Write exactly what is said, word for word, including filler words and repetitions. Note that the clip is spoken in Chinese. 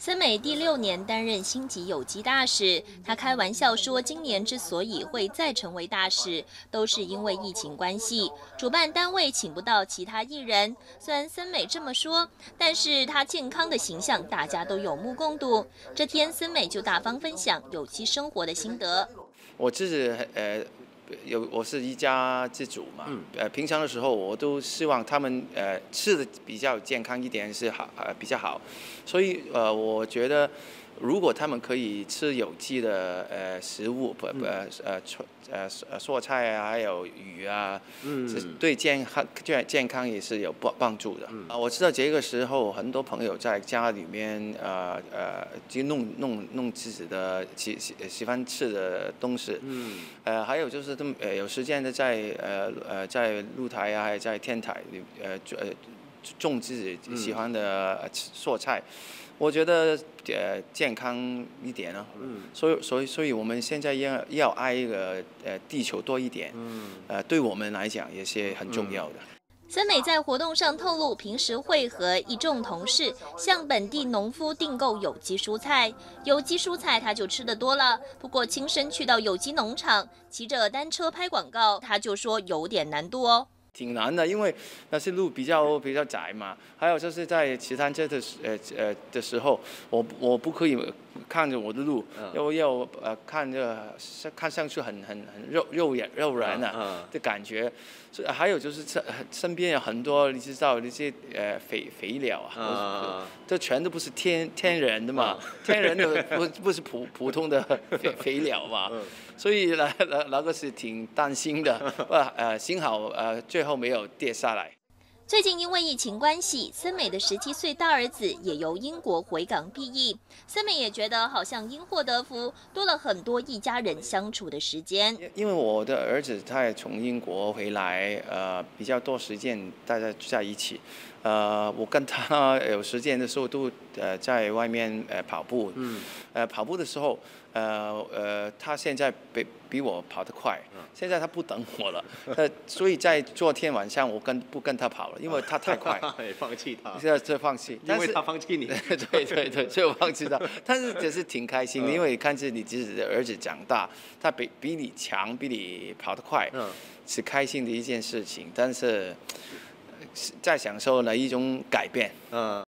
森美第六年担任星级有机大使，他开玩笑说，今年之所以会再成为大使，都是因为疫情关系，主办单位请不到其他艺人。虽然森美这么说，但是他健康的形象大家都有目共睹。这天，森美就大方分享有机生活的心得。 我自己呃。有我是一家之主嘛，嗯、呃，平常的时候我都希望他们呃吃的比较健康一点是好呃比较好，所以呃我觉得如果他们可以吃有机的呃食物，不呃呃呃呃蔬菜啊，还有鱼啊，嗯，对健康健健康也是有帮帮助的。啊、嗯，我知道这个时候很多朋友在家里面呃呃就弄弄弄自己的喜喜喜欢吃的东西，嗯，呃还有就是他们呃有时间的在呃呃在露台啊，还有在天台里呃呃种自己喜欢的蔬菜。我觉得呃健康一点啊，嗯，所以所以所以我们现在要要爱一个呃地球多一点，嗯，呃对我们来讲也是很重要的。 森美在活动上透露，平时会和一众同事向本地农夫订购有机蔬菜，有机蔬菜他就吃得多了。不过亲身去到有机农场，骑着单车拍广告，他就说有点难度哦。 挺难的，因为那些路比较比较窄嘛，还有就是在骑单车的呃呃的时候，我我不可以看着我的路，要要呃看着看上去很很很肉肉眼肉软啊的感觉，所以还有就是身身边有很多你知道那些呃肥肥料啊，这全都不是天天然的嘛，天然的不不是普普通的肥肥料嘛，所以那那那个是挺担心的，呃幸好呃最后没有跌下来。 最近因为疫情关系，森美的十七岁大儿子也由英国回港避疫。森美也觉得好像因祸得福，多了很多一家人相处的时间。 因为我的儿子他也从英国回来，呃，比较多时间大家在一起。呃，我跟他有时间的时候都呃在外面呃跑步。嗯。呃，跑步的时候，呃呃，他现在比比我跑得快。现在他不等我了，呃，所以在昨天晚上我跟不跟他跑了，因为他太快， 放弃他， 现在在放弃， 因为他放弃你， 对对对，所以我放弃他，但是只是挺开心的，因为看着你自己的儿子长大，他比比你强，比你跑得快，嗯，是开心的一件事情，但是在享受了一种改变，嗯。